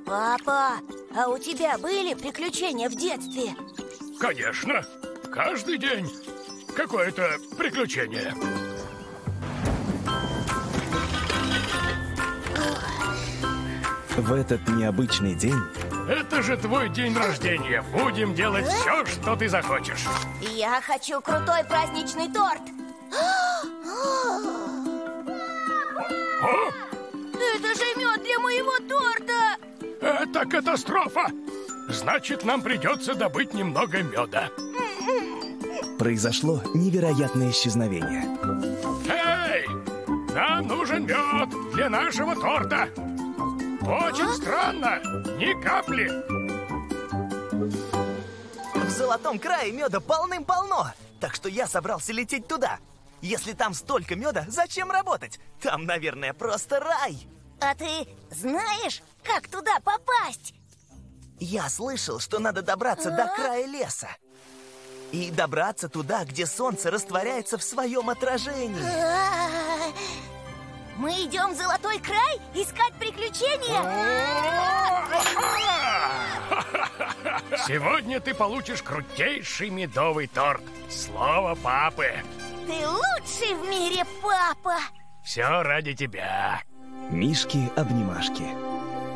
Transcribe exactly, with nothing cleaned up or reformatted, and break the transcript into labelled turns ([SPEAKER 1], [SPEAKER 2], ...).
[SPEAKER 1] Папа, а у тебя были приключения в детстве?
[SPEAKER 2] Конечно. Каждый день какое-то приключение.
[SPEAKER 3] В этот необычный день...
[SPEAKER 2] Это же твой день рождения. Будем делать все, что ты захочешь.
[SPEAKER 1] Я хочу крутой праздничный торт.
[SPEAKER 2] О!
[SPEAKER 1] Это же мед для моего торта.
[SPEAKER 2] Это катастрофа. Значит, нам придется добыть немного меда.
[SPEAKER 3] Произошло невероятное исчезновение.
[SPEAKER 2] Эй! Нам нужен мед для нашего торта. Очень странно. Ни капли.
[SPEAKER 4] В Золотом крае меда полным-полно. Так что я собрался лететь туда. Если там столько меда, зачем работать? Там, наверное, просто рай.
[SPEAKER 1] А ты знаешь, как туда попасть?
[SPEAKER 4] Я слышал, что надо добраться до края леса. И добраться туда, где солнце растворяется в своем отражении.
[SPEAKER 1] Мы идем в Золотой край искать приключения?
[SPEAKER 2] Сегодня ты получишь крутейший медовый торт. Слово папы.
[SPEAKER 1] Ты лучший в мире, папа.
[SPEAKER 2] Все ради тебя.
[SPEAKER 3] Мишки-обнимашки.